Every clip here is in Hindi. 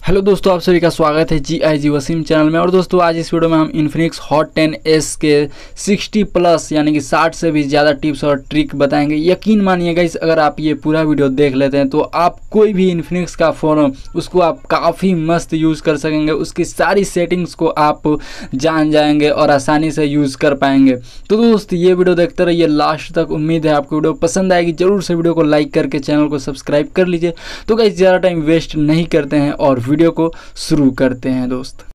हेलो दोस्तों, आप सभी का स्वागत है जी वसीम चैनल में। और दोस्तों आज इस वीडियो में हम इन्फिनिक्स हॉट 10s के 60 प्लस यानी कि 60 से भी ज़्यादा टिप्स और ट्रिक बताएंगे। यकीन मानिएगा इस अगर आप ये पूरा वीडियो देख लेते हैं तो आप कोई भी इन्फिनिक्स का फ़ोन हो उसको आप काफ़ी मस्त यूज़ कर सकेंगे। उसकी सारी सेटिंग्स को आप जान जाएंगे और आसानी से यूज़ कर पाएंगे। तो दोस्त ये वीडियो देखते रहिए लास्ट तक। उम्मीद है आपको वीडियो पसंद आएगी। ज़रूर से वीडियो को लाइक करके चैनल को सब्सक्राइब कर लीजिए। तो गाइस ज़्यादा टाइम वेस्ट नहीं करते हैं और वीडियो को शुरू करते हैं दोस्त।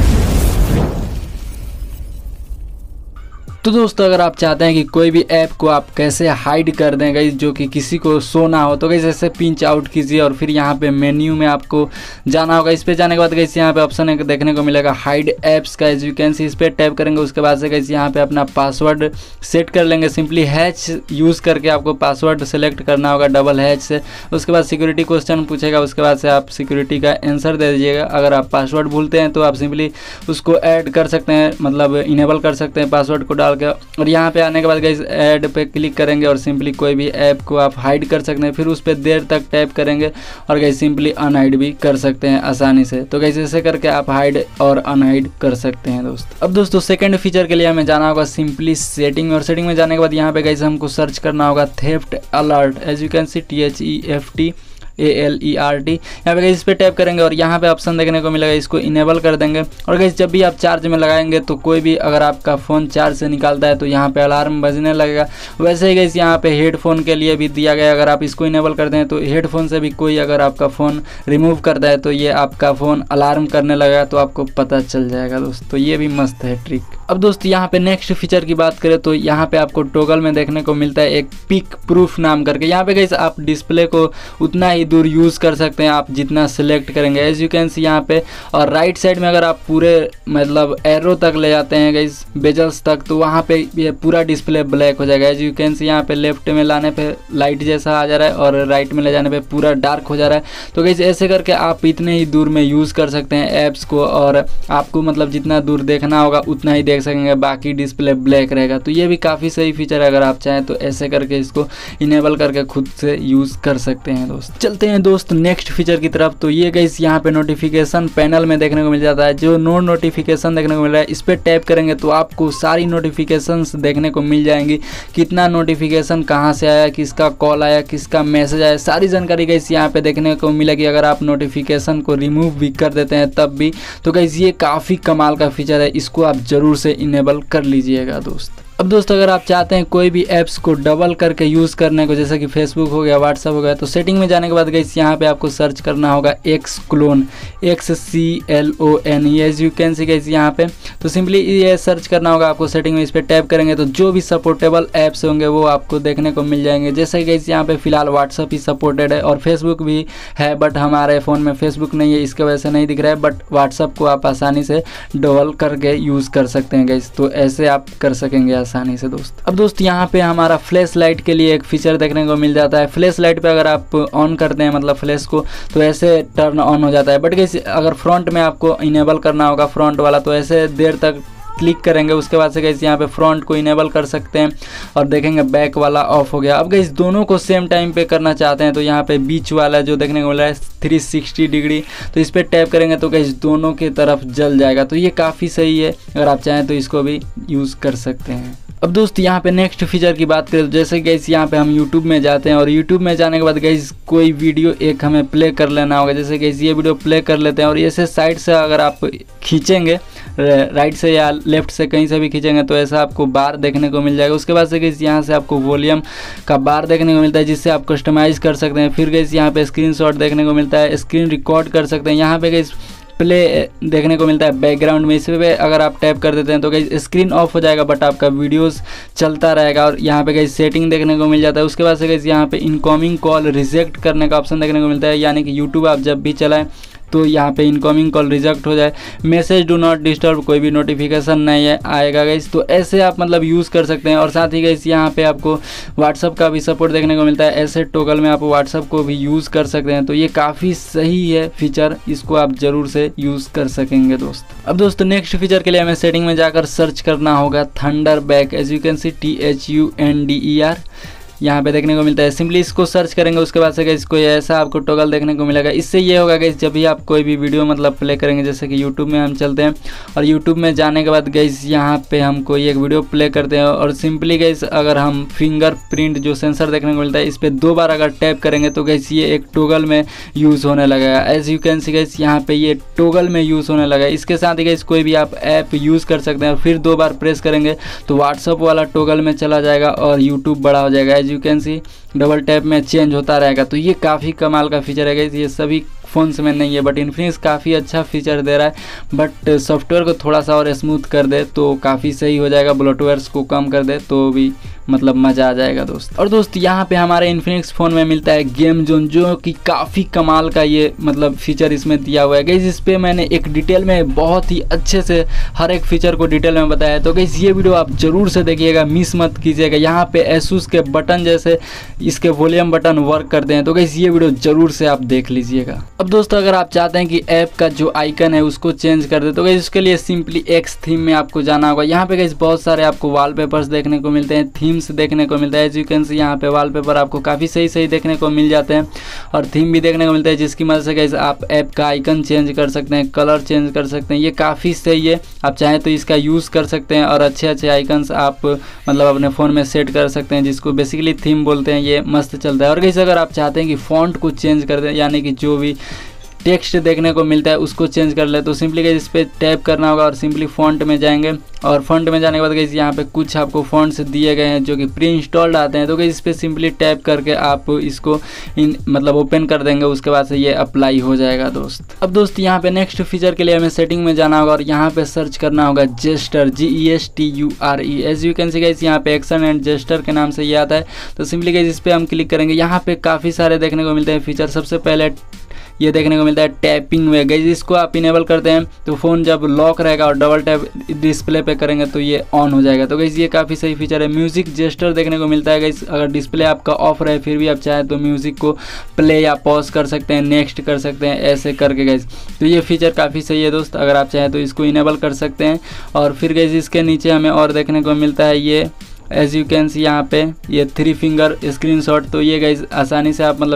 तो दोस्तों अगर आप चाहते हैं कि कोई भी ऐप को आप कैसे हाइड कर दें गाइस जो कि किसी को शो ना हो, तो गाइस ऐसे पिंच आउट कीजिए और फिर यहाँ पे मेन्यू में आपको जाना होगा। इस पे जाने के बाद गाइस यहाँ पे ऑप्शन है देखने को मिलेगा हाइड ऐप्स का। एज यू कैन सी इस पर टैप करेंगे। उसके बाद से गाइस यहाँ पे अपना पासवर्ड सेट कर लेंगे। सिंपली हैच यूज़ करके आपको पासवर्ड सेलेक्ट करना होगा डबल हैच से। उसके बाद सिक्योरिटी क्वेश्चन पूछेगा, उसके बाद से आप सिक्योरिटी का आंसर दे दीजिएगा। अगर आप पासवर्ड भूलते हैं तो आप सिंपली उसको ऐड कर सकते हैं, मतलब इनेबल कर सकते हैं पासवर्ड को डाल के। और यहाँ पे आने के बाद गाइस ऐड पे क्लिक करेंगे और सिंपली कोई भी ऐप को आप हाइड कर सकते हैं। फिर उस पर देर तक टैप करेंगे और गाइस सिंपली अनहाइड भी कर सकते हैं आसानी से। तो गाइस ऐसे करके आप हाइड और अनहाइड कर सकते हैं दोस्त। अब दोस्तों सेकंड फीचर के लिए हमें जाना होगा सिंपली सेटिंग। और सेटिंग में जाने के बाद यहाँ पे गाइस हमको सर्च करना होगा theft alert. As you can see THEFT ALERT। यहाँ पे इस पर टैप करेंगे और यहाँ पे ऑप्शन देखने को मिलेगा, इसको इनेबल कर देंगे। और गाइस जब भी आप चार्ज में लगाएंगे तो कोई भी अगर आपका फ़ोन चार्ज से निकालता है तो यहाँ पे अलार्म बजने लगेगा। वैसे ही गाइस यहाँ पे हेडफोन के लिए भी दिया गया, अगर आप इसको इनेबल कर दें तो हेडफोन से भी कोई अगर आपका फ़ोन रिमूव करता है तो ये आपका फ़ोन अलार्म करने लगेगा, तो आपको पता चल जाएगा दोस्त। तो ये भी मस्त है ट्रिक। अब दोस्त यहाँ पे नेक्स्ट फीचर की बात करें तो यहाँ पे आपको टॉगल में देखने को मिलता है एक पिक प्रूफ नाम करके। यहाँ पे गाइस आप डिस्प्ले को उतना ही दूर यूज़ कर सकते हैं आप जितना सिलेक्ट करेंगे। एज यू कैन सी यहाँ पे। और राइट साइड में अगर आप पूरे मतलब एरो तक ले जाते हैं गाइस, बेजल्स तक, तो वहाँ पे ये पूरा डिस्प्ले ब्लैक हो जाएगा। एज यू कैन सी यहाँ पे लेफ्ट में लाने पे लाइट जैसा आ जा रहा है और राइट में ले जाने पे पूरा डार्क हो जा रहा है। तो गाइस ऐसे करके आप इतने ही दूर में यूज़ कर सकते हैं ऐप्स को और आपको मतलब जितना दूर देखना होगा उतना ही देख सकेंगे, बाकी डिस्प्ले ब्लैक रहेगा। तो ये भी काफ़ी सही फीचर है। अगर आप चाहें तो ऐसे करके इसको इनेबल करके खुद से यूज़ कर सकते हैं दोस्त। चलते हैं दोस्त नेक्स्ट फीचर की तरफ। तो ये गाइस यहाँ पे नोटिफिकेशन पैनल में देखने को मिल जाता है, जो नो नोटिफिकेशन देखने को मिल रहा है। इस पर टैप करेंगे तो आपको सारी नोटिफिकेशंस देखने को मिल जाएंगी। कितना नोटिफिकेशन कहाँ से आया, किसका कॉल आया, किसका मैसेज आया, सारी जानकारी गाइस यहाँ पे देखने को मिलेगी। अगर आप नोटिफिकेशन को रिमूव भी कर देते हैं तब भी। तो गाइस ये काफ़ी कमाल का फीचर है, इसको आप ज़रूर से इनेबल कर लीजिएगा दोस्त। अब दोस्तों अगर आप चाहते हैं कोई भी ऐप्स को डबल करके यूज़ करने को, जैसे कि फेसबुक हो गया, व्हाट्सअप हो गया, तो सेटिंग में जाने के बाद गाइस यहाँ पे आपको सर्च करना होगा XClone XCLONE। As you can see guys यहाँ पे। तो सिंपली ये सर्च करना होगा आपको सेटिंग में। इस पर टैप करेंगे तो जो भी सपोर्टेबल ऐप्स होंगे वो आपको देखने को मिल जाएंगे। जैसे कि गाइस यहाँ पे फिलहाल व्हाट्सअप ही सपोर्टेड है और फेसबुक भी है, बट हमारे फ़ोन में फेसबुक नहीं है, इसके वजह से नहीं दिख रहा है। बट व्हाट्सअप को आप आसानी से डबल करके यूज़ कर सकते हैं गाइस। तो ऐसे आप कर सकेंगे आसानी से दोस्त। अब दोस्त यहाँ पे हमारा फ्लैश लाइट के लिए एक फीचर देखने को मिल जाता है। फ्लैश लाइट पे अगर आप ऑन करते हैं मतलब फ्लैश को, तो ऐसे टर्न ऑन हो जाता है। बट गाइस अगर फ्रंट में आपको इनेबल करना होगा फ्रंट वाला, तो ऐसे देर तक क्लिक करेंगे। उसके बाद से गाइस यहाँ पे फ्रंट को इनेबल कर सकते हैं और देखेंगे बैक वाला ऑफ हो गया। अब गाइस दोनों को सेम टाइम पे करना चाहते हैं तो यहाँ पे बीच वाला जो देखने को मिल रहा है 360 डिग्री, तो इस पर टैप करेंगे तो गाइस दोनों की तरफ जल जाएगा। तो ये काफ़ी सही है, अगर आप चाहें तो इसको भी यूज़ कर सकते हैं। अब दोस्त यहाँ पे नेक्स्ट फीचर की बात करें तो जैसे गाइस यहाँ पे हम YouTube में जाते हैं और YouTube में जाने के बाद गाइस कोई वीडियो एक हमें प्ले कर लेना होगा। जैसे गाइस ये वीडियो प्ले कर लेते हैं और ऐसे साइड से अगर आप खींचेंगे, राइट से या लेफ्ट से कहीं से भी खींचेंगे तो ऐसा आपको बार देखने को मिल जाएगा। उसके बाद से गाइस यहाँ से आपको वॉल्यूम का बार देखने को मिलता है, जिससे आप कस्टमाइज़ कर सकते हैं। फिर गाइस यहाँ पे स्क्रीनशॉट देखने को मिलता है, स्क्रीन रिकॉर्ड कर सकते हैं। यहाँ पे गाइस प्ले देखने को मिलता है बैकग्राउंड में। इस पे अगर आप टैप कर देते हैं तो गाइस स्क्रीन ऑफ हो जाएगा बट आपका वीडियोस चलता रहेगा। और यहाँ पे गाइस सेटिंग देखने को मिल जाता है। उसके बाद से गाइस यहाँ पे इनकमिंग कॉल रिजेक्ट करने का ऑप्शन देखने को मिलता है, यानी कि यूट्यूब आप जब भी चलाएं तो यहाँ पे इनकमिंग कॉल रिजेक्ट हो जाए। मैसेज डू नॉट डिस्टर्ब, कोई भी नोटिफिकेशन नहीं है आएगा गाइस। तो ऐसे आप मतलब यूज़ कर सकते हैं। और साथ ही गाइस यहाँ पे आपको व्हाट्सअप का भी सपोर्ट देखने को मिलता है। ऐसे टॉगल में आप व्हाट्सअप को भी यूज़ कर सकते हैं। तो ये काफ़ी सही है फीचर, इसको आप ज़रूर से यूज़ कर सकेंगे दोस्त। अब दोस्तों नेक्स्ट फीचर के लिए हमें सेटिंग में जाकर सर्च करना होगा thunder back. As you can see THUNDER यहाँ पे देखने को मिलता है। सिंपली इसको सर्च करेंगे, उसके बाद से गाइस कोई ऐसा आपको टॉगल देखने को मिलेगा। इससे ये होगा गाइस जब भी आप कोई भी वीडियो मतलब प्ले करेंगे, जैसे कि यूट्यूब में हम चलते हैं और यूट्यूब में जाने के बाद गाइस यहाँ पे हम कोई एक वीडियो प्ले करते हैं और सिंपली गाइस अगर हम फिंगरप्रिंट जो सेंसर देखने को मिलता है इस पर 2 बार अगर टैप करेंगे तो गाइस ये एक टॉगल में यूज़ होने लगेगा। As you can see guys यहाँ पे ये टॉगल में यूज़ होने लगा। इसके साथ ही गाइस कोई भी आप ऐप यूज़ कर सकते हैं और फिर 2 बार प्रेस करेंगे तो व्हाट्सअप वाला टॉगल में चला जाएगा और यूट्यूब बड़ा हो जाएगा। As you can see double tap में चेंज होता रहेगा। तो ये काफ़ी कमाल का फीचर है गाइस, ये सभी फ़ोन्स में नहीं है बट इन्फिनिक्स काफ़ी अच्छा फीचर दे रहा है। बट सॉफ्टवेयर को थोड़ा सा और स्मूथ कर दे तो काफ़ी सही हो जाएगा, ब्लोटवेयर्स को कम कर दे तो भी मतलब मज़ा आ जाएगा दोस्त। और दोस्त यहाँ पे हमारे इन्फिनिक्स फ़ोन में मिलता है गेम जोन, जो कि काफ़ी कमाल का ये मतलब फीचर इसमें दिया हुआ है गाइस। इस पर मैंने एक डिटेल में बहुत ही अच्छे से हर एक फीचर को डिटेल में बताया है, तो गाइस ये वीडियो आप ज़रूर से देखिएगा, मिस मत कीजिएगा। यहाँ पे एसूस के बटन जैसे इसके वॉल्यूम बटन वर्क करते हैं, तो गाइस ये वीडियो ज़रूर से आप देख लीजिएगा। अब दोस्तों अगर आप चाहते हैं कि ऐप का जो आइकन है उसको चेंज कर दे तो गाइस उसके लिए सिंपली एक्स थीम में आपको जाना होगा। यहाँ पे गाइस बहुत सारे आपको वॉलपेपर्स देखने को मिलते हैं, थीम्स देखने को मिलता है। एज यू कैन सी यहाँ पे वॉलपेपर आपको काफ़ी सही देखने को मिल जाते हैं और थीम भी देखने को मिलता है, जिसकी मदद से गाइस आप ऐप का आइकन चेंज कर सकते हैं, कलर चेंज कर सकते हैं। ये काफ़ी सही है, आप चाहें तो इसका यूज़ कर सकते हैं और अच्छे आइकन्स आप मतलब अपने फ़ोन में सेट कर सकते हैं, जिसको बेसिकली थीम बोलते हैं। ये मस्त चलता है। और गाइस अगर आप चाहते हैं कि फ़ॉन्ट को चेंज कर दें, यानी कि जो भी टेक्स्ट देखने को मिलता है उसको चेंज कर ले, तो सिंपली गाइस इस पर टैप करना होगा और सिंपली फ़ॉन्ट में जाएंगे और फ़ॉन्ट में जाने के बाद गाइस यहाँ पे कुछ आपको फ़ॉन्ट्स दिए गए हैं जो कि प्री इंस्टॉल्ड आते हैं। तो गाइस इस पर सिंपली टैप करके आप इसको मतलब ओपन कर देंगे, उसके बाद से ये अप्लाई हो जाएगा दोस्त। अब दोस्त यहाँ पे नेक्स्ट फीचर के लिए हमें सेटिंग में जाना होगा और यहाँ पे सर्च करना होगा gesture, GESTURE। As you can see guys यहाँ पे एक्शन एंड जेस्टर के नाम से ये आता है। तो सिंपली गाइस इस पर हम क्लिक करेंगे। यहाँ पे काफ़ी सारे देखने को मिलते हैं फीचर। सबसे पहले ये देखने को मिलता है टैपिंग में। गाइस इसको आप इनेबल करते हैं तो फ़ोन जब लॉक रहेगा और डबल टैप डिस्प्ले पे करेंगे तो ये ऑन हो जाएगा। तो गाइस ये काफ़ी सही फीचर है। म्यूज़िक जेस्टर देखने को मिलता है गाइस, अगर डिस्प्ले आपका ऑफ रहे फिर भी आप चाहें तो म्यूज़िक को प्ले या पॉज कर सकते हैं, नेक्स्ट कर सकते हैं, ऐसे करके गाइस। तो ये फीचर काफ़ी सही है दोस्त, अगर आप चाहें तो इसको इनेबल कर सकते हैं। और फिर गाइस इसके नीचे हमें और देखने को मिलता है ये एज यू कैन सी यहाँ पे ये 3 फिंगर स्क्रीनशॉट। तो ये गाइस आसानी से आप मतलब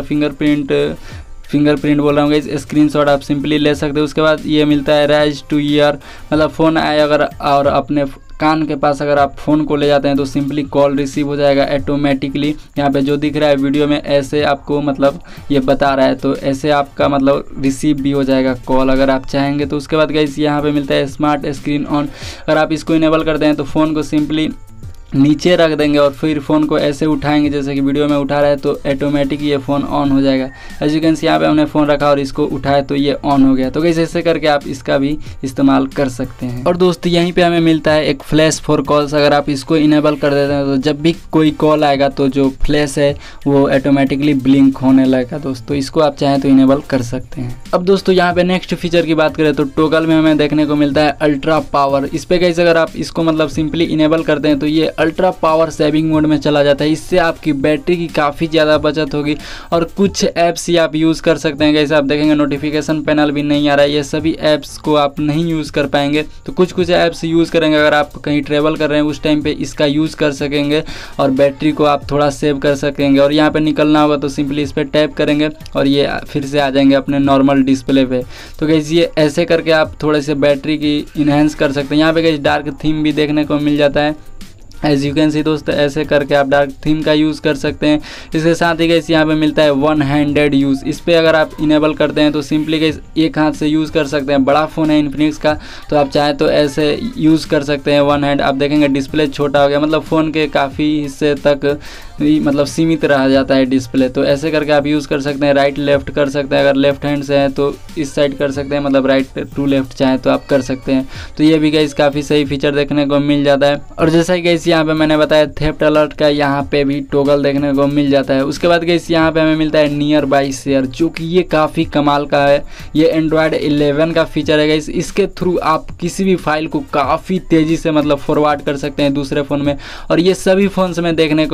फिंगरप्रिंट बोल रहा हूँ गाइस, स्क्रीनशॉट आप सिंपली ले सकते हो। उसके बाद ये मिलता है राइज टू ईयर, मतलब फ़ोन आए अगर और अपने कान के पास अगर आप फ़ोन को ले जाते हैं तो सिंपली कॉल रिसीव हो जाएगा ऑटोमेटिकली। यहाँ पे जो दिख रहा है वीडियो में ऐसे आपको मतलब ये बता रहा है, तो ऐसे आपका मतलब रिसीव भी हो जाएगा कॉल अगर आप चाहेंगे तो। उसके बाद गाइस यहाँ पे मिलता है स्मार्ट स्क्रीन ऑन। अगर आप इसको इनेबल करते हैं तो फ़ोन को सिंपली नीचे रख देंगे और फिर फ़ोन को ऐसे उठाएंगे जैसे कि वीडियो में उठा रहा है, तो ऑटोमेटिक ये फ़ोन ऑन हो जाएगा। एज यू कैन सी यहाँ पे हमने फ़ोन रखा और इसको उठाया तो ये ऑन हो गया। तो गाइस ऐसे करके आप इसका भी इस्तेमाल कर सकते हैं। और दोस्त यहीं पे हमें मिलता है एक फ्लैश फॉर कॉल्स। अगर आप इसको इनेबल कर देते हैं तो जब भी कोई कॉल आएगा तो जो फ्लैश है वो ऑटोमेटिकली ब्लिंक होने लगेगा दोस्त। तो इसको आप चाहें तो इनेबल कर सकते हैं। अब दोस्तों यहाँ पे नेक्स्ट फीचर की बात करें तो टॉगल में हमें देखने को मिलता है अल्ट्रा पावर। इस पर गाइस अगर आप इसको मतलब सिंपली इनेबल करते हैं तो ये अल्ट्रा पावर सेविंग मोड में चला जाता है। इससे आपकी बैटरी की काफ़ी ज़्यादा बचत होगी और कुछ ऐप्स ही आप यूज़ कर सकते हैं। जैसे आप देखेंगे नोटिफिकेशन पैनल भी नहीं आ रहा है, ये सभी ऐप्स को आप नहीं यूज़ कर पाएंगे। तो कुछ ऐप्स यूज़ करेंगे, अगर आप कहीं ट्रैवल कर रहे हैं उस टाइम पे इसका यूज़ कर सकेंगे और बैटरी को आप थोड़ा सेव कर सकेंगे। और यहाँ पर निकलना होगा तो सिंपली इस पर टैप करेंगे और ये फिर से आ जाएंगे अपने नॉर्मल डिस्प्ले पे। तो गाइस ये ऐसे करके आप थोड़े से बैटरी की इन्हेंस कर सकते हैं। यहाँ पे गाइस डार्क थीम भी देखने को मिल जाता है। एज यू कैन सी दोस्त ऐसे करके आप डार्क थीम का यूज़ कर सकते हैं। इसके साथ ही गाइस यहाँ पे मिलता है वन हैंडेड यूज़। इस पर अगर आप इनेबल करते हैं तो सिंपली गाइस एक हाथ से यूज़ कर सकते हैं। बड़ा फ़ोन है इन्फिनिक्स का तो आप चाहें तो ऐसे यूज़ कर सकते हैं वन हैंड। आप देखेंगे डिस्प्ले छोटा हो गया, मतलब फ़ोन के काफ़ी हिस्से तक मतलब सीमित रह जाता है डिस्प्ले। तो ऐसे करके आप यूज़ कर सकते हैं। राइट लेफ्ट कर सकते हैं, अगर लेफ्ट हैंड से है तो इस साइड कर सकते हैं, मतलब राइट टू लेफ्ट चाहें तो आप कर सकते हैं। तो ये भी गाइस काफ़ी सही फीचर देखने को मिल जाता है। और जैसा ही गाइस यहाँ पे मैंने बताया थेफ्ट अलर्ट का यहाँ पे भी टॉगल देखने को मिल जाता है। उसके बाद गाइस यहाँ पे हमें मिलता है नियर बाई शेयर, जो कि ये काफ़ी कमाल का है। ये एंड्रॉयड 11 का फीचर है गाइस। इसके थ्रू आप किसी भी फाइल को काफ़ी तेज़ी से मतलब फॉरवर्ड कर सकते हैं दूसरे फ़ोन में, और ये सभी फ़ोन्स में देखने को मिल जाता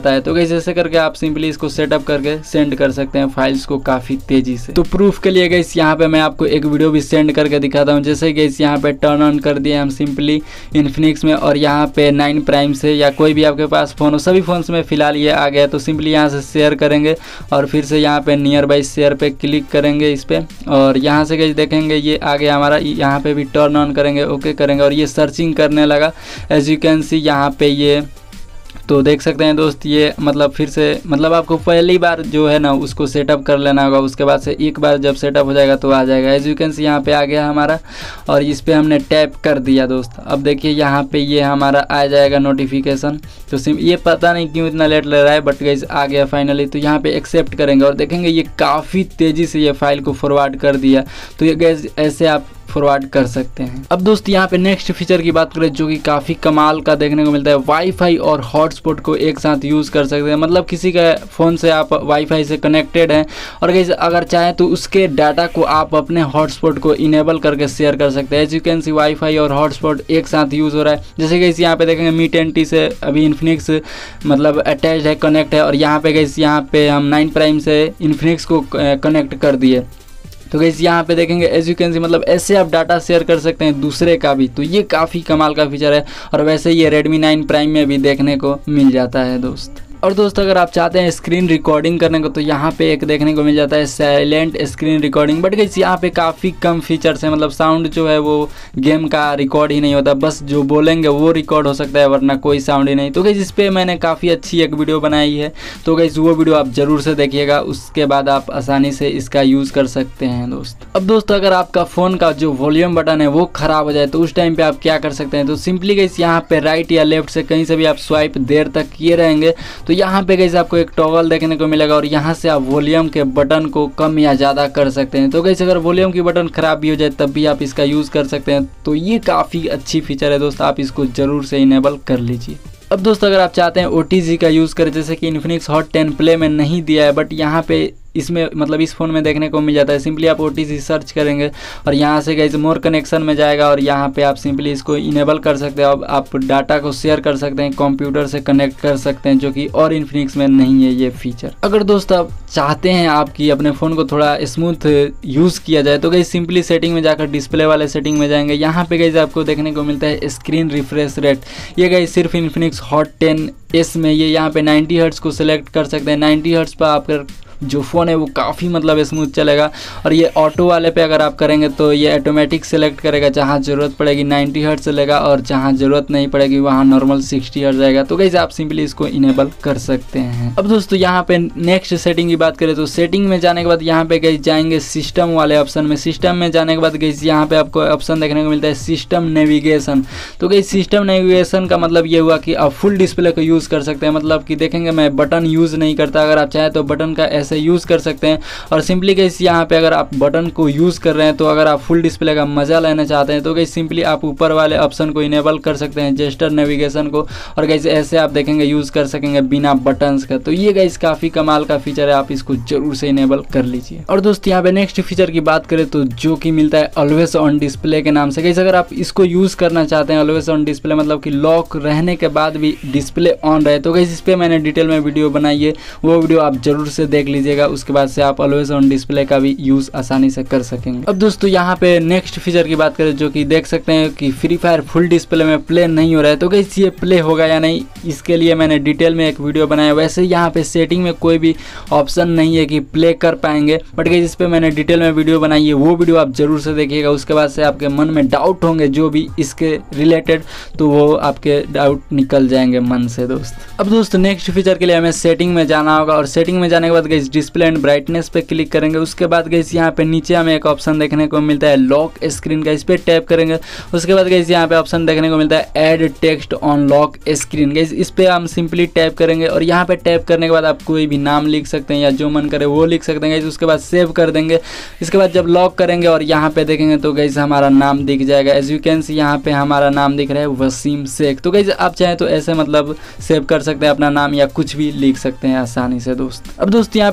जाता है। तो गाइस ऐसे करके आप सिंपली इसको सेटअप करके सेंड कर सकते हैं फाइल्स को काफ़ी तेज़ी से। तो प्रूफ के लिए गाइस यहाँ पे मैं आपको एक वीडियो भी सेंड करके दिखाता हूँ। जैसे गाइस यहाँ पे टर्न ऑन कर दिए हम सिंपली इन्फिनिक्स में, और यहाँ पे 9 प्राइम से या कोई भी आपके पास फ़ोन हो, सभी फ़ोन्स में फ़िलहाल ये आ गया। तो सिंपली यहाँ से शेयर करेंगे और फिर से यहाँ पे नियर बाई शेयर पे क्लिक करेंगे इस पर, और यहाँ से गाइस देखेंगे ये आ गया हमारा। यहाँ पे भी टर्न ऑन करेंगे, ओके करेंगे, और ये सर्चिंग करने लगा एज यू कैन सी यहाँ पे ये। तो देख सकते हैं दोस्त ये मतलब फिर से मतलब आपको पहली बार जो है ना उसको सेटअप कर लेना होगा, उसके बाद से एक बार जब सेटअप हो जाएगा तो आ जाएगा। एज यू कैन सी यहाँ पे आ गया हमारा, और इस पर हमने टैप कर दिया दोस्त। अब देखिए यहाँ पे ये हमारा आ जाएगा नोटिफिकेशन। तो ये पता नहीं क्यों इतना लेट ले रहा है, बट गाइस आ गया फाइनली। तो यहाँ पे एक्सेप्ट करेंगे और देखेंगे ये काफ़ी तेज़ी से ये फाइल को फॉरवर्ड कर दिया। तो ये गाइस ऐसे आप फॉरवर्ड कर सकते हैं। अब दोस्त यहाँ पे नेक्स्ट फीचर की बात करें जो कि काफ़ी कमाल का देखने को मिलता है, वाईफाई और हॉटस्पॉट को एक साथ यूज़ कर सकते हैं। मतलब किसी का फ़ोन से आप वाईफाई से कनेक्टेड हैं और गाइस अगर चाहें तो उसके डाटा को आप अपने हॉटस्पॉट को इनेबल करके शेयर कर सकते हैं। As you can see wifi और हॉटस्पॉट एक साथ यूज़ हो रहा है। जैसे गाइस यहाँ पे देखेंगे मी 10T से अभी इन्फिनिक्स मतलब अटैच है, कनेक्ट है, और यहाँ पे गाइस यहाँ पे हम 9 प्राइम से इन्फिनिक्स को कनेक्ट कर दिए। तो गाइस यहाँ पे देखेंगे एज यू कैन सी मतलब ऐसे आप डाटा शेयर कर सकते हैं दूसरे का भी। तो ये काफ़ी कमाल का फीचर है, और वैसे ये Redmi 9 प्राइम में भी देखने को मिल जाता है दोस्त। और दोस्त अगर आप चाहते हैं स्क्रीन रिकॉर्डिंग करने को तो यहाँ पे एक देखने को मिल जाता है silent screen recording. But guys यहाँ पे काफ़ी कम फीचर्स हैं, मतलब साउंड जो है वो गेम का रिकॉर्ड ही नहीं होता, बस जो बोलेंगे वो रिकॉर्ड हो सकता है, वरना कोई साउंड ही नहीं। तो गाइस इस पर मैंने काफ़ी अच्छी एक वीडियो बनाई है, तो गाइस वो वीडियो आप ज़रूर से देखिएगा, उसके बाद आप आसानी से इसका यूज़ कर सकते हैं दोस्त। अब दोस्त अगर आपका फ़ोन का जो वॉल्यूम बटन है वो ख़राब हो जाए तो उस टाइम पर आप क्या कर सकते हैं। तो सिंपली गाइस यहाँ पे राइट या लेफ्ट से कहीं से भी आप स्वाइप देर तक किए रहेंगे तो यहाँ पे गाइस आपको एक टॉगल देखने को मिलेगा, और यहाँ से आप वॉल्यूम के बटन को कम या ज़्यादा कर सकते हैं। तो गाइस अगर वॉल्यूम की बटन ख़राब भी हो जाए तब भी आप इसका यूज़ कर सकते हैं। तो ये काफ़ी अच्छी फीचर है दोस्त, आप इसको ज़रूर से इनेबल कर लीजिए। अब दोस्त अगर आप चाहते हैं OTG का यूज़ करें, जैसे कि इन्फिनिक्स हॉट 10 प्ले में नहीं दिया है बट यहाँ पे इसमें मतलब इस फ़ोन में देखने को मिल जाता है। सिंपली आप OTG सर्च करेंगे और यहाँ से गाइस मोर कनेक्शन में जाएगा, और यहाँ पे आप सिंपली इसको इनेबल कर सकते हैं। अब आप डाटा को शेयर कर सकते हैं, कंप्यूटर से कनेक्ट कर सकते हैं, जो कि और इन्फिनिक्स में नहीं है ये फीचर। अगर दोस्त आप चाहते हैं आपकी अपने फ़ोन को थोड़ा स्मूथ यूज़ किया जाए तो गाइस सिंपली सेटिंग में जाकर डिस्प्ले वाले सेटिंग में जाएंगे। यहाँ पे गाइस आपको देखने को मिलता है स्क्रीन रिफ्रेश रेट। ये गाइस सिर्फ इन्फिनिक्स हॉट 10s में ये यहाँ पे 90 हर्ट्ज़ को सिलेक्ट कर सकते हैं। 90 हर्ट्ज़ पर आपका जो फ़ोन है वो काफ़ी मतलब स्मूथ चलेगा, और ये ऑटो वाले पे अगर आप करेंगे तो ये ऑटोमेटिक सेलेक्ट करेगा, जहाँ ज़रूरत पड़ेगी 90 हर्ट्ज़ चलेगा और जहाँ ज़रूरत नहीं पड़ेगी वहाँ नॉर्मल 60 हर्ट्ज़ जाएगा। तो गाइस आप सिंपली इसको इनेबल कर सकते हैं। अब दोस्तों यहाँ पे नेक्स्ट सेटिंग की बात करें तो सेटिंग में जाने के बाद यहाँ पे गाइस जाएंगे सिस्टम वाले ऑप्शन में। सिस्टम में जाने के बाद गाइस यहाँ पे आपको ऑप्शन देखने को मिलता है सिस्टम नेविगेशन। तो गाइस सिस्टम नेविगेशन का मतलब ये हुआ कि आप फुल डिस्प्ले को यूज़ कर सकते हैं। मतलब कि देखेंगे मैं बटन यूज़ नहीं करता, अगर आप चाहें तो बटन का ऐसे यूज़ कर सकते हैं। और सिंपली गाइस यहाँ पे अगर आप बटन को यूज़ कर रहे हैं तो अगर आप फुल डिस्प्ले का मज़ा लेना चाहते हैं तो गाइस सिंपली आप ऊपर वाले ऑप्शन को इनेबल कर सकते हैं, जेस्चर नेविगेशन को, और गाइस ऐसे आप देखेंगे यूज़ कर सकेंगे बिना बटन्स का। तो ये गाइस काफ़ी कमाल का फीचर है, आप इसको जरूर से इनेबल कर लीजिए। और दोस्त यहाँ पे नेक्स्ट फीचर की बात करें तो जो कि मिलता है ऑलवेज ऑन डिस्प्ले के नाम से। गाइस अगर आप इसको यूज़ करना चाहते हैं ऑलवेज ऑन डिस्प्ले मतलब कि लॉक रहने के बाद भी डिस्प्ले ऑन रहे, तो गाइस इस पर मैंने डिटेल में वीडियो बनाई है, वो वीडियो आप जरूर से देख लीजिएगा, उसके बाद से आप ऑलवेज ऑन डिस्प्ले का भी यूज़ आसानी से कर सकेंगे। अब दोस्तों यहाँ पे नेक्स्ट फीचर की बात करें जो कि देख सकते हैं कि फ्री फायर फुल डिस्प्ले में प्ले नहीं हो रहा है, तो गाइस ये प्ले होगा या नहीं इसके लिए मैंने डिटेल में एक वीडियो बनाया। वैसे यहाँ पे सेटिंग में कोई भी ऑप्शन नहीं है कि प्ले कर पाएंगे, बट गाइस इस पर मैंने डिटेल में वीडियो बनाई है, वो वीडियो आप जरूर से देखिएगा। उसके बाद से आपके मन में डाउट होंगे जो भी इसके रिलेटेड, तो वो आपके डाउट निकल जाएंगे मन से दोस्त। अब दोस्त नेक्स्ट फीचर के लिए हमें सेटिंग में जाना होगा, और सेटिंग में जाने के बाद गाइस डिस्प्ले एंड ब्राइटनेस पे क्लिक करेंगे। उसके बाद गाइस यहाँ पे नीचे हमें एक ऑप्शन देखने को मिलता है लॉक स्क्रीन का, इस पर टैप करेंगे। उसके बाद गाइस यहाँ पे ऑप्शन देखने को मिलता है add text on lock screen. Guys इस पर हम सिंपली टैप करेंगे, और यहाँ पे टैप करने के बाद आप कोई भी नाम लिख सकते हैं या जो मन करे वो लिख सकते हैं गाइस। उसके बाद सेव कर देंगे। इसके बाद जब लॉक करेंगे और यहाँ पे देखेंगे तो गाइस हमारा नाम दिख जाएगा। एज यू कैन सी यहाँ पे हमारा नाम दिख रहा है वसीम शेख। तो गाइस आप चाहें तो ऐसे मतलब सेव कर सकते हैं अपना नाम, या कुछ भी लिख सकते हैं आसानी से दोस्त। अब दोस्त यहाँ पे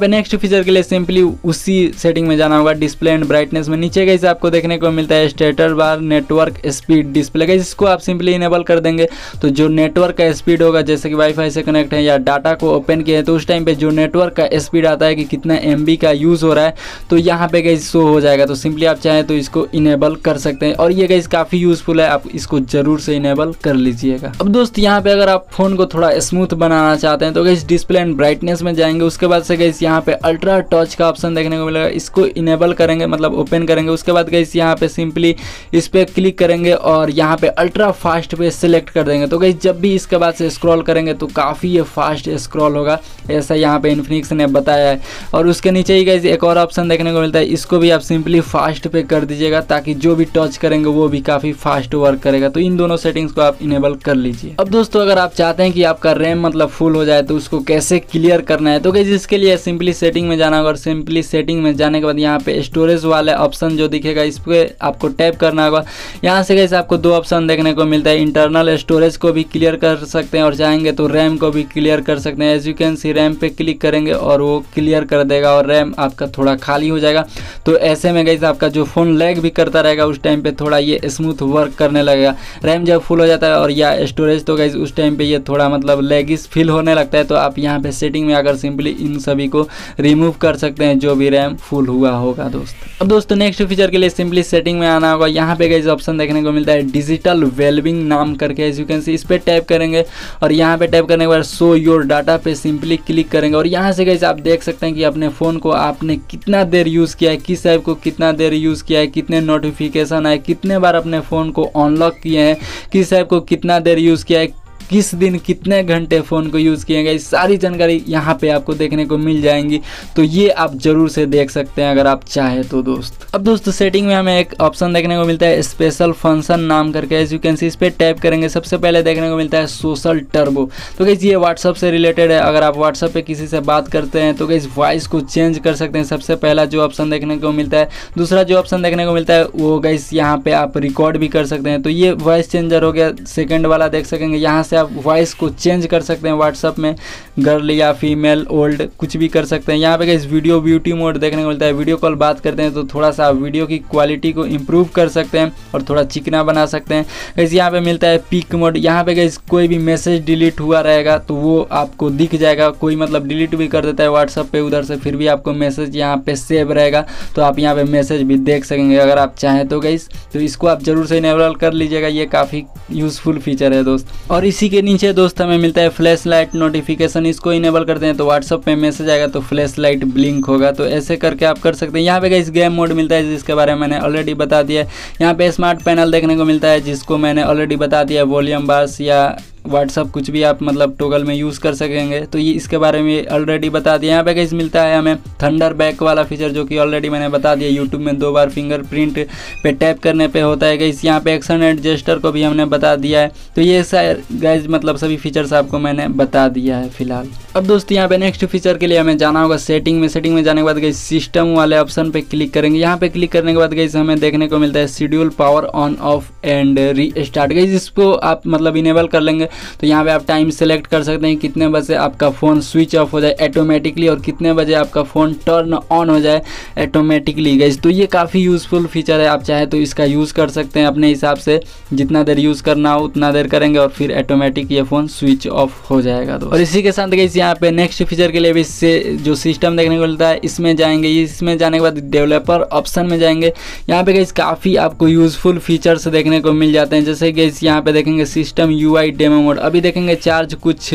पे नेक्स्ट फीचर के लिए सिंपली उसी सेटिंग में जाना होगा, डिस्प्ले एंड ब्राइटनेस में। नीचे गाइस आपको देखने को मिलता है status bar network speed display. Guys इसको आप सिंपली इनेबल कर देंगे तो जो नेटवर्क का स्पीड होगा, जैसे कि वाईफाई से कनेक्ट है या डाटा को ओपन किया है, तो उस टाइम पे जो नेटवर्क का स्पीड आता है कि कितना MB का यूज़ हो रहा है, तो यहाँ पे गाइस शो हो जाएगा। तो सिंपली आप चाहें तो इसको इनेबल कर सकते हैं और ये गाइस काफ़ी यूज़फुल है, आप इसको ज़रूर से इनेबल कर लीजिएगा। अब दोस्त यहाँ पे अगर आप फ़ोन को थोड़ा स्मूथ बनाना चाहते हैं तो गाइस डिस्प्ले एंड ब्राइटनेस में जाएंगे। उसके बाद से गाइस यहाँ पे अल्ट्रा टच का ऑप्शन देखने को मिलेगा, इसको इनेबल करेंगे, मतलब ओपन करेंगे। उसके बाद गाइस यहाँ पे सिंपली इस पर क्लिक करेंगे और यहाँ पे अल्ट्रा फास्ट पे सिलेक्ट कर देंगे। तो गाइस जब भी इसके बाद से स्क्रॉल करेंगे तो काफ़ी ये फास्ट स्क्रॉल होगा, ऐसा यहाँ पे इन्फिनिक्स ने बताया है। और उसके नीचे ही गाइस एक और ऑप्शन देखने को मिलता है, इसको भी आप सिंपली फास्ट पे कर दीजिएगा ताकि जो भी टच करेंगे वो भी काफ़ी फास्ट वर्क करेगा। तो इन दोनों सेटिंग्स को आप इनेबल कर लीजिए। अब दोस्तों अगर आप चाहते हैं कि आपका रैम मतलब फुल हो जाए तो उसको कैसे क्लियर करना है, तो गाइस इसके लिए सिंपली सेटिंग में जाना होगा और सिंपली सेटिंग में जाने के बाद यहाँ पे स्टोरेज वाले ऑप्शन जो दिखेगा इस पर आपको टैप करना होगा। यहाँ से गाइस आपको दो ऑप्शन देखने को मिलता है, इंटरनल स्टोरेज को भी क्लियर कर सकते हैं और चाहेंगे तो रैम को भी क्लियर कर सकते हैं। As you can see RAM पे क्लिक करेंगे और वो क्लियर कर देगा और रैम आपका थोड़ा खाली हो जाएगा। तो ऐसे में गाइस आपका जो फ़ोन लैग भी करता रहेगा उस टाइम पे थोड़ा ये स्मूथ वर्क करने लगेगा। रैम जब फुल हो जाता है और या स्टोरेज तो गाइस उस टाइम पे ये थोड़ा मतलब लैगिस फील होने लगता है। तो आप यहाँ पे सेटिंग में आकर सिंपली इन सभी को रिमूव कर सकते हैं जो भी रैम फुल हुआ होगा दोस्त। अब दोस्तों नेक्स्ट फीचर के लिए सिंपली सेटिंग में आना होगा। यहाँ पे गाइस ऑप्शन देखने को मिलता है डिजिटल वेलबिंग नाम करके, एज यू कैन सी इस पर टैप करेंगे और यहाँ पे टैप करने के बाद शो योर डाटा पे सिंपली क्लिक करेंगे और यहाँ से गाइस आप देख सकते हैं कि अपने फ़ोन को आपने कितना देर यूज़ किया है, किस ऐप को कितना देर यूज़ किया है, कितने नोटिफिकेशन आए, कितने बार अपने फ़ोन को अनलॉक किए हैं, किस ऐप को कितना देर यूज़ किया है, किस दिन कितने घंटे फ़ोन को यूज़ किए गए, सारी जानकारी यहाँ पे आपको देखने को मिल जाएंगी। तो ये आप ज़रूर से देख सकते हैं अगर आप चाहें तो दोस्त। अब दोस्तों सेटिंग में हमें एक ऑप्शन देखने को मिलता है स्पेशल फंक्शन नाम करके, एज यू कैन सी इस पर टैप करेंगे। सबसे पहले देखने को मिलता है सोशल टर्बो। तो गाइस ये व्हाट्सअप से रिलेटेड है। अगर आप व्हाट्सअप पे किसी से बात करते हैं तो गाइस वॉइस को चेंज कर सकते हैं, सबसे पहला जो ऑप्शन देखने को मिलता है। दूसरा जो ऑप्शन देखने को मिलता है वो गाइस यहाँ पे आप रिकॉर्ड भी कर सकते हैं। तो ये वॉइस चेंजर हो गया। सेकेंड वाला देख सकेंगे, यहाँ से आप वॉइस को चेंज कर सकते हैं व्हाट्सअप में, गर्ल या फीमेल ओल्ड कुछ भी कर सकते हैं। यहाँ पे गाइस वीडियो ब्यूटी मोड देखने को मिलता है। वीडियो कॉल बात करते हैं तो थोड़ा सा वीडियो की क्वालिटी को इम्प्रूव कर सकते हैं और थोड़ा चिकना बना सकते हैं। गाइस यहाँ पे मिलता है पिक मोड। यहाँ पे गाइस कोई भी मैसेज डिलीट हुआ रहेगा तो वो आपको दिख जाएगा। कोई मतलब डिलीट भी कर देता है व्हाट्सअप पे उधर से, फिर भी आपको मैसेज यहाँ पे सेव रहेगा तो आप यहाँ पे मैसेज भी देख सकेंगे अगर आप चाहें तो गाइस। तो इसको आप जरूर से इनेबल कर लीजिएगा, ये काफ़ी यूजफुल फीचर है दोस्त। और इसी के नीचे दोस्त हमें मिलता है फ्लैश लाइट नोटिफिकेशन। इसको इनेबल करते हैं तो व्हाट्सअप में मैसेज आएगा तो फ्लैश लाइट ब्लिंक होगा। तो ऐसे करके आप कर सकते हैं। यहाँ पे गाइस गेम मोड मिलता है जिसके बारे में मैंने ऑलरेडी बता दिया है। यहाँ पे स्मार्ट पैनल देखने को मिलता है जिसको मैंने ऑलरेडी बता दिया है। वॉल्यूम बार्स या व्हाट्सअप कुछ भी आप मतलब टॉगल में यूज़ कर सकेंगे, तो ये इसके बारे में ऑलरेडी बता दिया। यहाँ पे गाइस मिलता है हमें थंडर बैक वाला फीचर जो कि ऑलरेडी मैंने बता दिया। यूट्यूब में 2 बार फिंगरप्रिंट पे टैप करने पे होता है गाइस। यहाँ पे एक्शन एंड जेस्टर को भी हमने बता दिया है। तो ये गाइस मतलब सभी फीचर्स आपको मैंने बता दिया है फिलहाल। अब दोस्तों यहाँ पे नेक्स्ट फीचर के लिए हमें जाना होगा सेटिंग में। सेटिंग में जाने के बाद गाइस सिस्टम वाले ऑप्शन पे क्लिक करेंगे। यहाँ पे क्लिक करने के बाद गाइस हमें देखने को मिलता है schedule power on off and restart. Guys इसको आप मतलब इनेबल कर लेंगे तो यहाँ पे आप टाइम सेलेक्ट कर सकते हैं कितने बजे आपका फ़ोन स्विच ऑफ हो जाए ऑटोमेटिकली और कितने बजे आपका फ़ोन टर्न ऑन हो जाए ऑटोमेटिकली गाइस। तो ये काफ़ी यूज़फुल फीचर है, आप चाहे तो इसका यूज़ कर सकते हैं अपने हिसाब से। जितना देर यूज़ करना हो उतना देर करेंगे और फिर ऑटोमेटिक ये फ़ोन स्विच ऑफ हो जाएगा। और इसी के साथ गाइस यहाँ पे नेक्स्ट फीचर के लिए भी जो सिस्टम देखने को मिलता है इसमें जाएंगे। इसमें जाने के बाद डेवलपर ऑप्शन में जाएंगे। यहाँ पे गाइस काफ़ी आपको यूज़फुल फीचर्स देखने को मिल जाते हैं। जैसे गाइस यहाँ पे देखेंगे सिस्टम UI डेमो मोड। अभी देखेंगे चार्ज कुछ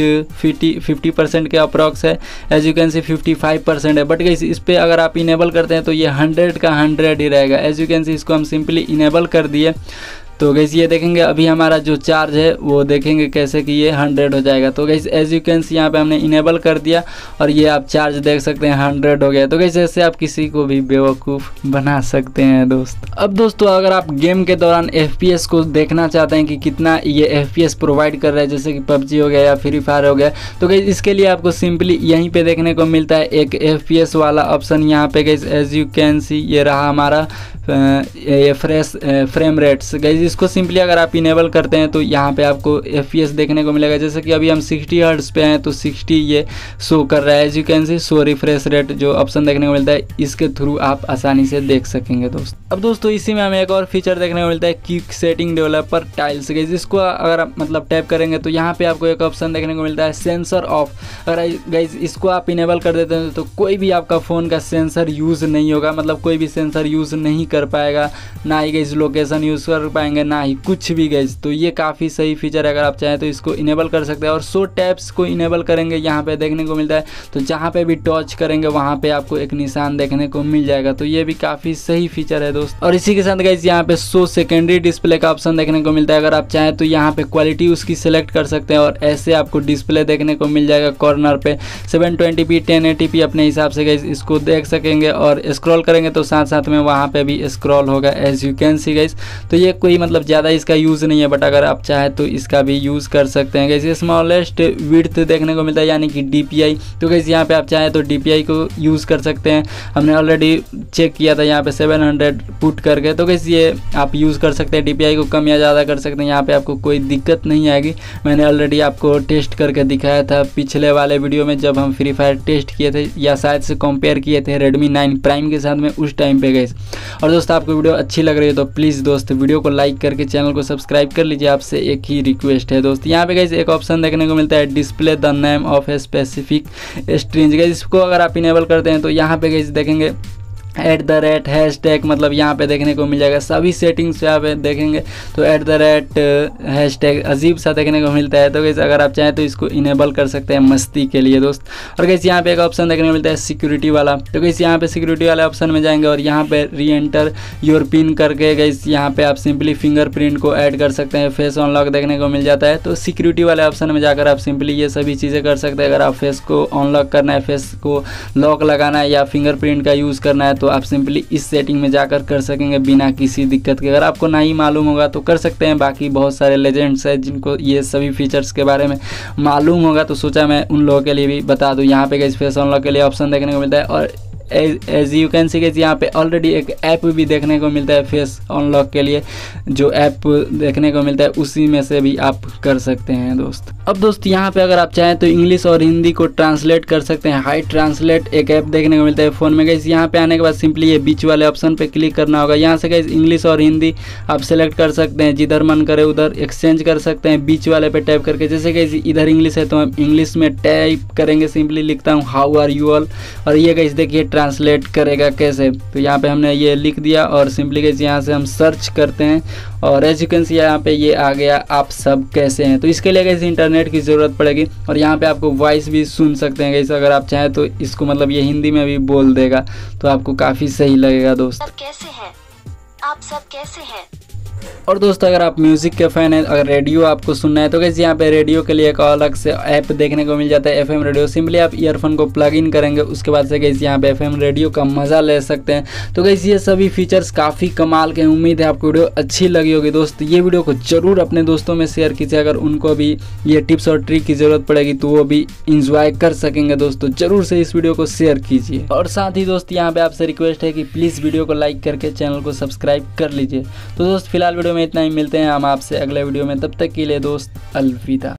50% के अप्रॉक्स है, एज यू कैन सी 55% है। बट गाइस इस पर अगर आप इनेबल करते हैं तो ये 100 का 100 ही रहेगा। एज यू कैन सी इसको हम सिंपली इनेबल कर दिए तो गाइस ये देखेंगे अभी हमारा जो चार्ज है वो देखेंगे कैसे कि ये 100 हो जाएगा। तो guys as you can see यहाँ पे हमने इनेबल कर दिया और ये आप चार्ज देख सकते हैं 100 हो गया। तो गाइस ऐसे आप किसी को भी बेवकूफ़ बना सकते हैं दोस्त। अब दोस्तों अगर आप गेम के दौरान FPS को देखना चाहते हैं कि कितना ये FPS प्रोवाइड कर रहा है, जैसे कि PUBG हो गया या फ्री फायर हो गया, तो गाइस इसके लिए आपको सिंपली यहीं पे देखने को मिलता है एक FPS वाला ऑप्शन। यहाँ पे guys as you can see ये रहा हमारा ये फ्रेम रेट्स। गाइस इसको सिंपली अगर आप इनेबल करते हैं तो यहाँ पे आपको FPS देखने को मिलेगा। जैसे कि अभी हम 60 हर्ट्ज पे हैं तो 60 ये शो कर रहा है। As you can see show refresh rate जो ऑप्शन देखने को मिलता है, इसके थ्रू आप आसानी से देख सकेंगे दोस्त। अब दोस्तों इसी में हमें एक और फीचर देखने को मिलता है, क्विक सेटिंग डेवलपर टाइल्स। जिसको अगर आप मतलब टैप करेंगे तो यहाँ पे आपको एक ऑप्शन देखने को मिलता है सेंसर ऑफ। अगर गाइज इसको आप इनेबल कर देते हैं तो कोई भी आपका फ़ोन का सेंसर यूज़ नहीं होगा, मतलब कोई भी सेंसर यूज़ नहीं कर पाएगा, ना ही गाइज लोकेशन यूज़ कर पाएंगे, ना ही कुछ भी गाइज। तो ये काफ़ी सही फीचर है, अगर आप चाहें तो इसको इनेबल कर सकते हैं। और शो टैप्स को इनेबल करेंगे यहाँ पे देखने को मिलता है, तो जहाँ पे भी टच करेंगे वहाँ पे आपको एक निशान देखने को मिल जाएगा। तो ये भी काफ़ी सही फीचर है दोस्त। और इसी के साथ गाइज यहाँ पे शो सेकेंडरी डिस्प्ले का ऑप्शन देखने को मिलता है। अगर आप चाहें तो यहाँ पे क्वालिटी उसकी सिलेक्ट कर सकते हैं और ऐसे आपको डिस्प्ले देखने को मिल जाएगा कॉर्नर पे 720p 1080p अपने हिसाब से गाइज इसको देख सकेंगे। और स्क्रॉल करेंगे तो साथ साथ में वहाँ पे भी स्क्रॉल होगा as you can see guys. तो ये कोई मतलब ज़्यादा इसका यूज़ नहीं है, बट अगर आप चाहें तो इसका भी यूज़ कर सकते हैं गाइज। स्मॉलेस्ट विड्थ देखने को मिलता है यानी कि DPI। तो गाइज यहाँ पे आप चाहें तो DPI को यूज़ कर सकते हैं। हमने ऑलरेडी चेक किया था यहाँ पे 700 पुट करके, तो गाइज ये आप यूज़ कर सकते हैं। DPI को कम या ज़्यादा कर सकते हैं, यहाँ पे आपको कोई दिक्कत नहीं आएगी। मैंने ऑलरेडी आपको टेस्ट करके दिखाया था पिछले वाले वीडियो में जब हम फ्री फायर टेस्ट किए थे, या शायद से कंपेयर किए थे Redmi 9 Prime के साथ में उस टाइम पे गाइस। और दोस्त आपको वीडियो अच्छी लग रही है तो प्लीज़ दोस्त वीडियो को लाइक करके चैनल को सब्सक्राइब कर लीजिए, आपसे एक ही रिक्वेस्ट है दोस्त। यहाँ पे गाइस एक ऑप्शन देखने को मिलता है display the name of a specific string. Guys इसको अगर आप इनेबल करते हैं तो यहाँ पे गाइस देखेंगे @ हैशटैग, मतलब यहाँ पे देखने को मिल जाएगा। सभी सेटिंग्स यहाँ पे देखेंगे तो @ हैशटैग अजीब सा देखने को मिलता है। तो गाइस अगर आप चाहें तो इसको इनेबल कर सकते हैं मस्ती के लिए दोस्त। और गाइस यहाँ पे एक ऑप्शन देखने को मिलता है सिक्योरिटी वाला। तो गाइस यहाँ पे सिक्योरिटी वाले ऑप्शन में जाएंगे और यहाँ पे री एंटर योर पिन करके गाइस यहाँ पे आप सिंपली फिंगरप्रिंट को ऐड कर सकते हैं। फेस अनलॉक देखने को मिल जाता है। तो सिक्योरिटी वाले ऑप्शन में जाकर आप सिंपली ये सभी चीज़ें कर सकते हैं। अगर आप फेस को अनलॉक करना है, फेस को लॉक लगाना है या फिंगरप्रिंट का यूज़ करना है तो आप सिंपली इस सेटिंग में जाकर कर सकेंगे बिना किसी दिक्कत के। अगर आपको नहीं मालूम होगा तो कर सकते हैं, बाकी बहुत सारे लेजेंड्स हैं जिनको ये सभी फीचर्स के बारे में मालूम होगा, तो सोचा मैं उन लोगों के लिए भी बता दूं। यहाँ पे गाइस फेस अनलॉक के लिए ऑप्शन देखने को मिलता है और as you can see guys यहाँ पे ऑलरेडी एक ऐप भी देखने को मिलता है फेस अनलॉक के लिए। जो ऐप देखने को मिलता है उसी में से भी आप कर सकते हैं दोस्त। अब दोस्त यहाँ पे अगर आप चाहें तो इंग्लिश और हिंदी को ट्रांसलेट कर सकते हैं। हाई ट्रांसलेट एक ऐप देखने को मिलता है फ़ोन में गाइस। यहाँ पे आने के बाद सिंपली ये बीच वाले ऑप्शन पे क्लिक करना होगा। यहाँ से गाइस इंग्लिश और हिंदी आप सेलेक्ट कर सकते हैं, जिधर मन करे उधर एक्सचेंज कर सकते हैं बीच वाले पे टैप करके। जैसे गाइस इधर इंग्लिश है तो हम इंग्लिश में टाइप करेंगे, सिंपली लिखता हूँ हाउ आर यू ऑल, और ये गाइस देखिए ट्रांसलेट करेगा कैसे। तो यहाँ पे हमने ये लिख दिया और सिंपली गाइस यहाँ से हम सर्च करते हैं और एज यू कैन सी यहाँ पे ये आ गया आप सब कैसे हैं। तो इसके लिए गाइस इंटरनेट की ज़रूरत पड़ेगी और यहाँ पे आपको वॉइस भी सुन सकते हैं गाइस। अगर आप चाहें तो इसको मतलब ये हिंदी में भी बोल देगा तो आपको काफ़ी सही लगेगा दोस्त। सब कैसे हैं? आप सब कैसे हैं? और दोस्तों अगर आप म्यूज़िक के फ़ैन हैं, अगर रेडियो आपको सुनना है तो गाइस यहाँ पे रेडियो के लिए एक अलग से ऐप देखने को मिल जाता है FM रेडियो। सिंपली आप ईयरफोन को प्लग इन करेंगे, उसके बाद से गाइस यहाँ पे FM रेडियो का मज़ा ले सकते हैं। तो गाइस ये सभी फीचर्स काफ़ी कमाल के हैं। उम्मीद है आपको वीडियो अच्छी लगी होगी दोस्त। ये वीडियो को ज़रूर अपने दोस्तों में शेयर कीजिए, अगर उनको भी ये टिप्स और ट्रिक की ज़रूरत पड़ेगी तो वो भी इंजॉय कर सकेंगे दोस्तों। ज़रूर से इस वीडियो को शेयर कीजिए। और साथ ही दोस्त यहाँ पे आपसे रिक्वेस्ट है कि प्लीज़ वीडियो को लाइक करके चैनल को सब्सक्राइब कर लीजिए। तो दोस्त फिलहाल वीडियो में इतना ही, मिलते हैं हम आपसे अगले वीडियो में। तब तक के लिए दोस्त अलविदा।